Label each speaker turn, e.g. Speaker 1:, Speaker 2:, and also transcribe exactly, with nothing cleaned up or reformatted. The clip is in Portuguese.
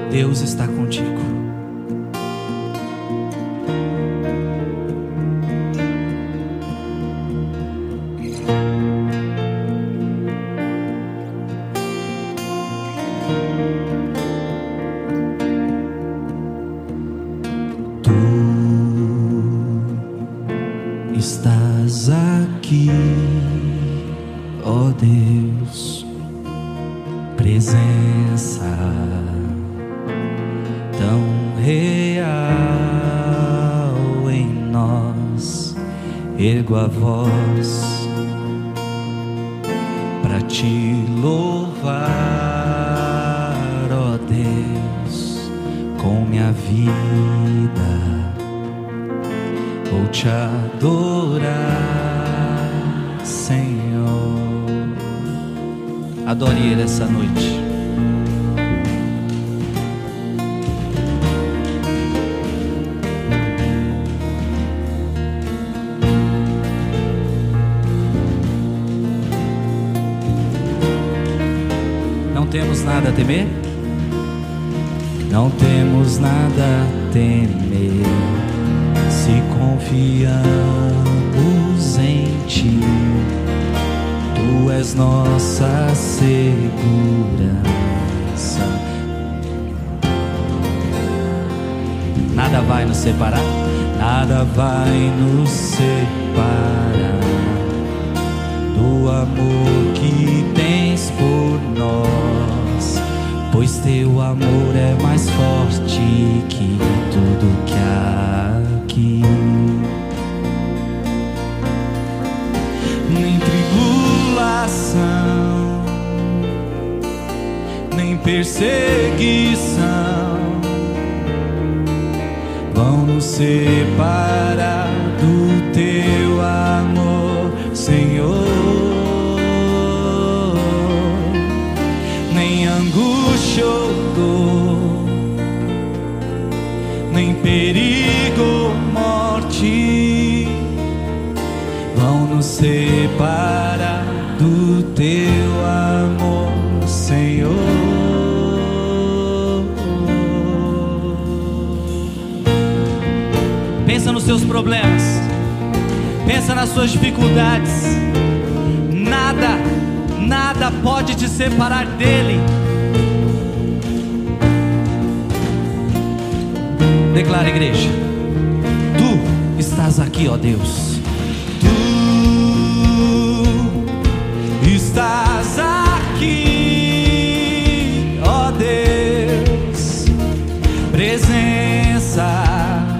Speaker 1: Deus está contigo.
Speaker 2: Estás aqui, ó Deus, presença tão real em nós. Ergo a voz pra te louvar, ó Deus, com minha vida. Vou te adorar, Senhor. Adore Ele essa noite. Não temos nada a temer? Não temos nada a temer, se confiamos em Ti. Tu és nossa segurança. Nada vai nos separar, nada vai nos separar do amor que tens por nós, pois Teu amor é mais forte que tudo que há aqui. Nem tribulação, nem perseguição vão nos separar do Teu amor, Senhor. Nem angústia ou dor, nem perigo ou morte vão nos separar do Teu amor, Senhor. Pensa nos seus problemas, pensa nas suas dificuldades. Nada, nada pode te separar dEle. Declara, igreja: Tu estás aqui, ó Deus. Tu estás aqui, ó Deus, presença